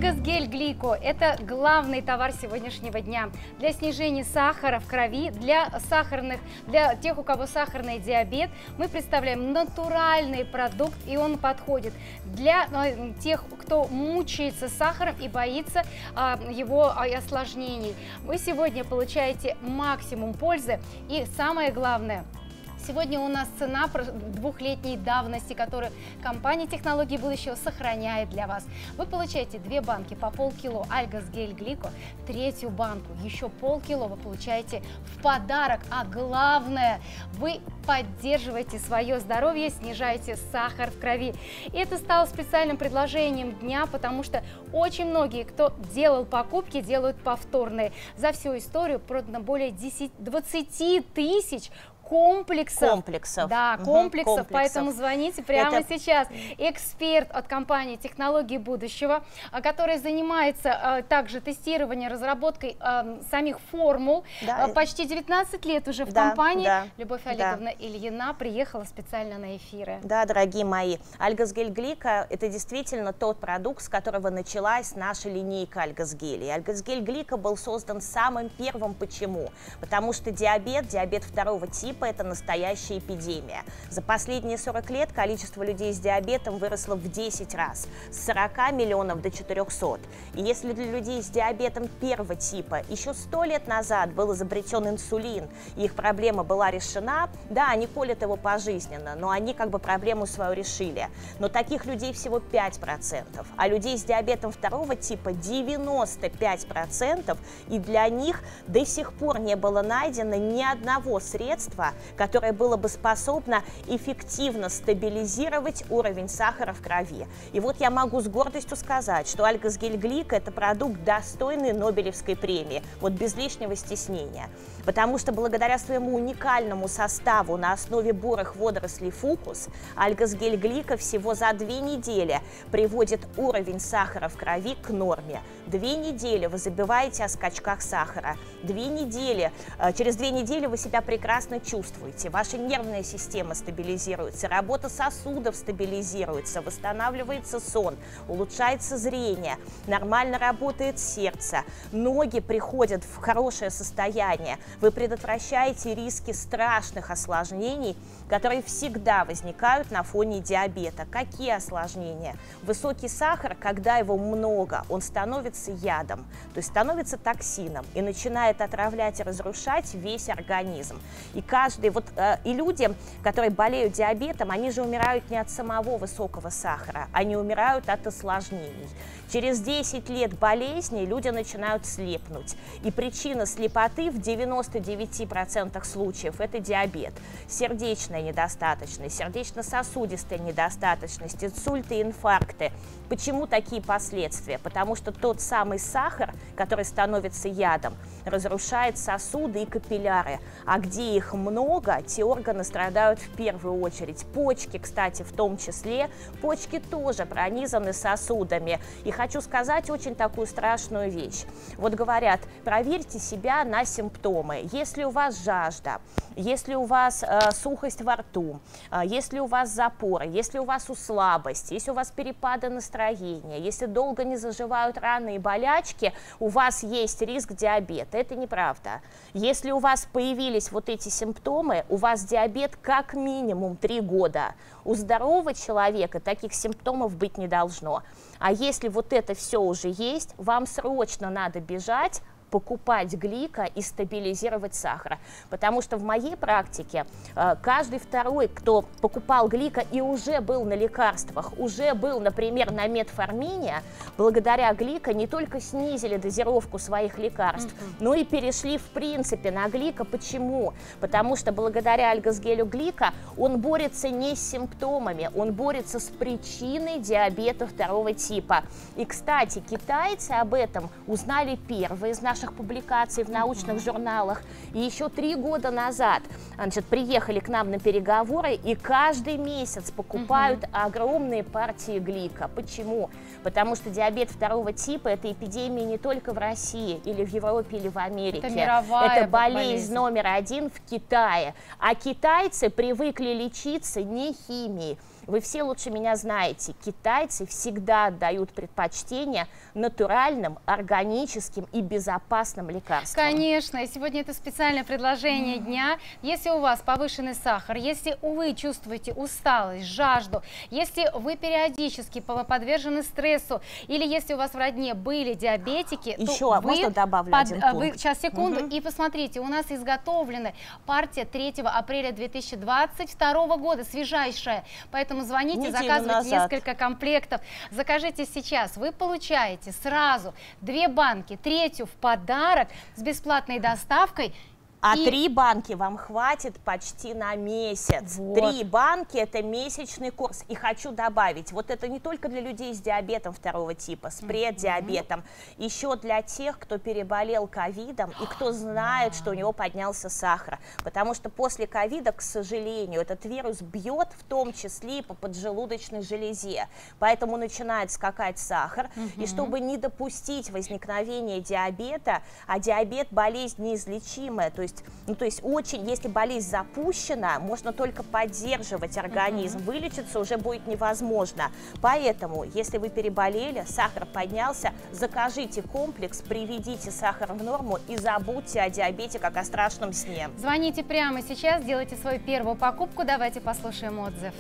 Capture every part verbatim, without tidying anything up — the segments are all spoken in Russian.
Альгос-гель Глико – это главный товар сегодняшнего дня для снижения сахара в крови, для сахарных, для тех, у кого сахарный диабет. Мы представляем натуральный продукт, и он подходит для э, тех, кто мучается сахаром и боится э, его э, осложнений. Вы сегодня получаете максимум пользы, и самое главное – сегодня у нас цена двухлетней давности, которую компания «Технологии будущего» сохраняет для вас. Вы получаете две банки по полкило Альгос-гель Глико, третью банку, еще полкило вы получаете в подарок. А главное, вы поддерживаете свое здоровье, снижаете сахар в крови. И это стало специальным предложением дня, потому что очень многие, кто делал покупки, делают повторные. За всю историю продано более двадцати тысяч комплексов. Комплексов. Да, угу, комплексов, комплексов. Поэтому звоните прямо Это... сейчас. Эксперт от компании «Технологии будущего», который занимается а, также тестированием, разработкой а, самих формул. Да. А, почти девятнадцать лет уже в да, компании. Да, Любовь Олеговна да. Ильина приехала специально на эфиры. Да, дорогие мои, Альгос-гель Глико – это действительно тот продукт, с которого началась наша линейка Альгос-гелей. Альгос-гель Глико был создан самым первым. Почему? Потому что диабет, диабет второго типа, это настоящая эпидемия. За последние сорок лет количество людей с диабетом выросло в десять раз, с сорока миллионов до четырёхсот. И если для людей с диабетом первого типа еще сто лет назад был изобретен инсулин, и их проблема была решена, да, они колят его пожизненно, но они как бы проблему свою решили. Но таких людей всего пять процентов, а людей с диабетом второго типа девяносто пять процентов, и для них до сих пор не было найдено ни одного средства, которое было бы способно эффективно стабилизировать уровень сахара в крови. И вот я могу с гордостью сказать, что Альгос-гель Глико – это продукт, достойный Нобелевской премии, вот без лишнего стеснения. Потому что благодаря своему уникальному составу на основе бурых водорослей фукус, Альгос-гель Глико всего за две недели приводит уровень сахара в крови к норме. Две недели вы забываете о скачках сахара. Две недели, через две недели вы себя прекрасно чувствуете, ваша нервная система стабилизируется, работа сосудов стабилизируется, восстанавливается сон, улучшается зрение, нормально работает сердце, ноги приходят в хорошее состояние, вы предотвращаете риски страшных осложнений, которые всегда возникают на фоне диабета. Какие осложнения? Высокий сахар, когда его много, он становится ядом, то есть становится токсином и начинает отравлять и разрушать весь организм. И каждый, вот э, и люди, которые болеют диабетом, они же умирают не от самого высокого сахара, они умирают от осложнений. Через десять лет болезни люди начинают слепнуть. И причина слепоты в девяноста девяти процентах случаев – это диабет. Сердечная недостаточность, сердечно-сосудистая недостаточность, инсульты, инфаркты. Почему такие последствия? Потому что тот самый сахар, который становится ядом, разрушает сосуды и капилляры. А где их много, те органы страдают в первую очередь. Почки, кстати, в том числе. Почки тоже пронизаны сосудами. И хочу сказать очень такую страшную вещь. Вот говорят, проверьте себя на симптомы. Если у вас жажда, если у вас э, сухость во рту, э, если у вас запоры, если у вас слабость, если у вас перепады настроения, если долго не заживают раны и болячки, у вас есть риск диабета. Это неправда. Если у вас появились вот эти симптомы, у вас диабет как минимум три года. У здорового человека таких симптомов быть не должно. А если вот это все уже есть, вам срочно надо бежать, покупать глико и стабилизировать сахар. Потому что в моей практике каждый второй, кто покупал глико и уже был на лекарствах, уже был, например, на метформине, благодаря глико не только снизили дозировку своих лекарств, mm-hmm. но и перешли в принципе на глико. Почему? Потому что благодаря Альгос-гелю Глико он борется не с симптомами, он борется с причиной диабета второго типа. И, кстати, китайцы об этом узнали первые из наших наших публикаций в научных журналах. И еще три года назад, значит, приехали к нам на переговоры и каждый месяц покупают угу. огромные партии глика. Почему? Потому что диабет второго типа – это эпидемия не только в России или в Европе или в Америке. Это мировая это болезнь, болезнь номер один в Китае. А китайцы привыкли лечиться не химией. Вы все лучше меня знаете, китайцы всегда отдают предпочтение натуральным, органическим и безопасным лекарствам. Конечно, и сегодня это специальное предложение дня. Если у вас повышенный сахар, если вы чувствуете усталость, жажду, если вы периодически подвержены стрессу, или если у вас в родне были диабетики, Еще, то вы, можно добавлю под, один пункт? вы, сейчас, секунду, угу. и посмотрите, у нас изготовлена партия третьего апреля две тысячи двадцать второго года, свежайшая, поэтому звоните, Неделю заказывайте назад. несколько комплектов, закажите сейчас, вы получаете сразу две банки, третью в подарок с бесплатной доставкой. А и... три банки вам хватит почти на месяц. Вот. Три банки – это месячный курс. И хочу добавить, вот это не только для людей с диабетом второго типа, с преддиабетом, mm-hmm. еще для тех, кто переболел ковидом и кто знает, что у него поднялся сахар. Потому что после ковида, к сожалению, этот вирус бьет в том числе и по поджелудочной железе. Поэтому начинает скакать сахар. Mm-hmm. И чтобы не допустить возникновения диабета, а диабет – болезнь неизлечимая, то есть Ну, то есть очень, если болезнь запущена, можно только поддерживать организм, uh-huh. вылечиться уже будет невозможно. Поэтому, если вы переболели, сахар поднялся, закажите комплекс, приведите сахар в норму и забудьте о диабете как о страшном сне. Звоните прямо сейчас, делайте свою первую покупку, давайте послушаем отзыв.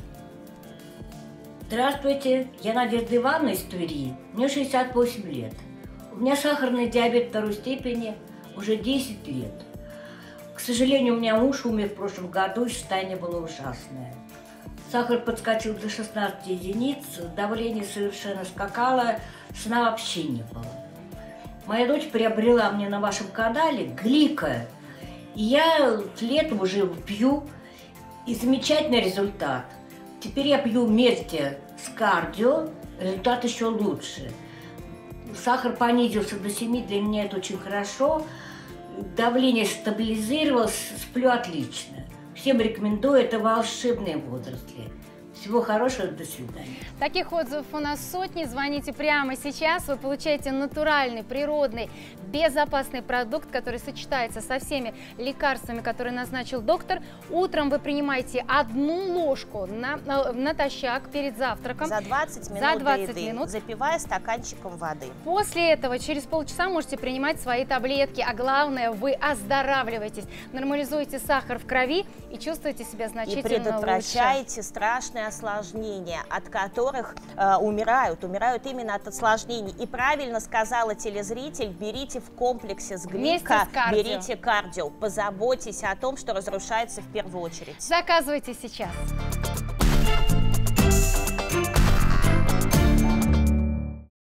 Здравствуйте, я Надежда Ивановна из Твери, мне шестьдесят восемь лет. У меня сахарный диабет второй степени уже десять лет. К сожалению, у меня муж умер в прошлом году, и состояние было ужасное. Сахар подскочил до шестнадцати единиц, давление совершенно скакало, сна вообще не было. Моя дочь приобрела мне на вашем канале глика, и я летом уже пью, и замечательный результат. Теперь я пью вместе с кардио, результат еще лучше. Сахар понизился до семи, для меня это очень хорошо. Давление стабилизировалось, сплю отлично. Всем рекомендую, это волшебные водоросли. Всего хорошего, до свидания. Таких отзывов у нас сотни. Звоните прямо сейчас. Вы получаете натуральный, природный, безопасный продукт, который сочетается со всеми лекарствами, которые назначил доктор. Утром вы принимаете одну ложку на, на, натощак перед завтраком. За двадцать минут, за двадцать до еды, минут. запивая стаканчиком воды. После этого через полчаса можете принимать свои таблетки. А главное, вы оздоравливаетесь, нормализуете сахар в крови и чувствуете себя значительно лучше. И предотвращаете страшные осложнения, от которых э, умирают, умирают именно от осложнений. И правильно сказала телезритель, берите в комплексе с глика, берите кардио, позаботьтесь о том, что разрушается в первую очередь. Заказывайте сейчас.